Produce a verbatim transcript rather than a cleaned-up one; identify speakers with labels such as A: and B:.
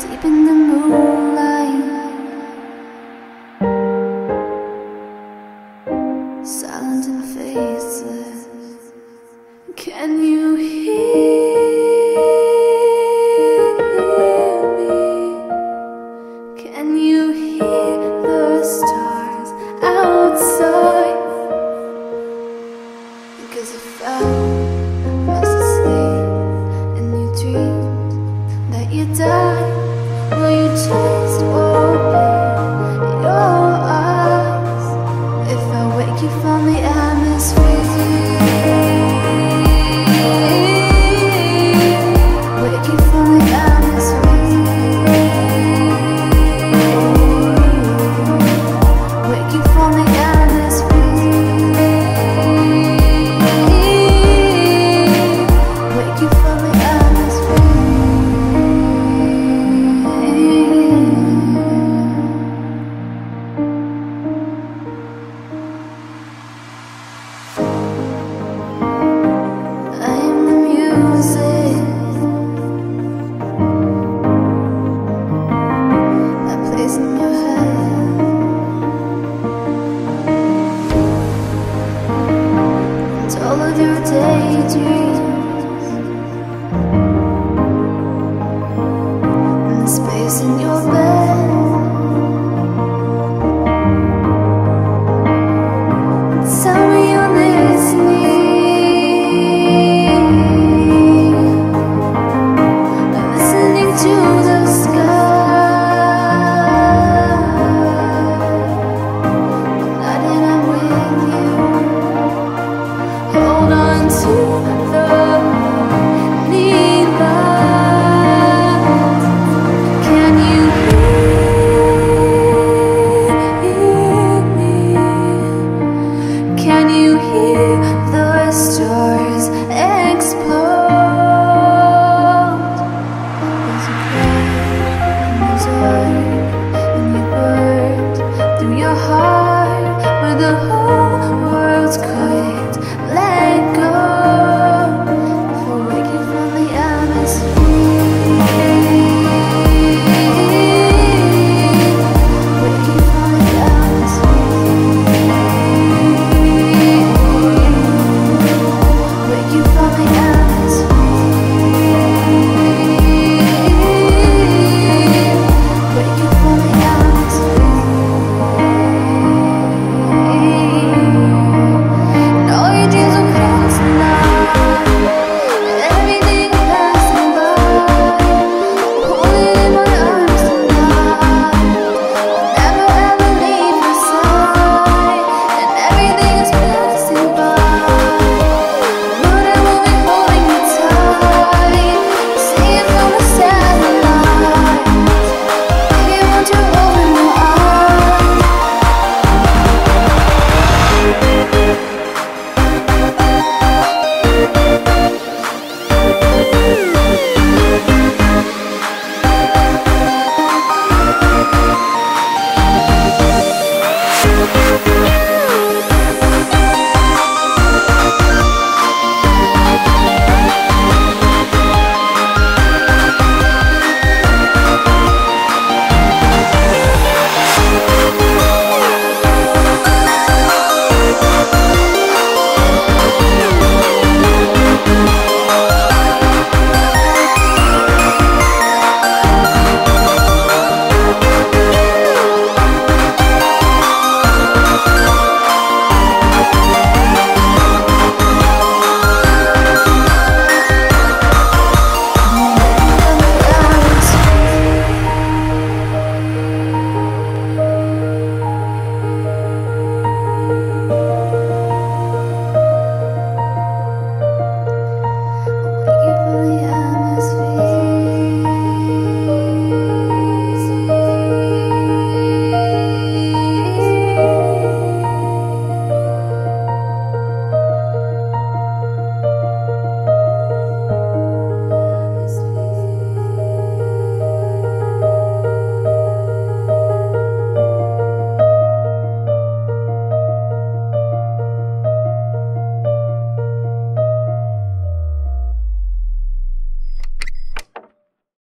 A: deep in the moonlight, silent and faceless. Can you hear me? Can you hear the stars outside? Because if I was asleep and you dreamed that you died, will you just open your eyes? If I wake you from the atmosphere, wake you from the atmosphere, wake you from the atmosphere, wake you from the all of your daydreams and the space in your bed. Tell me you're listening, listening to the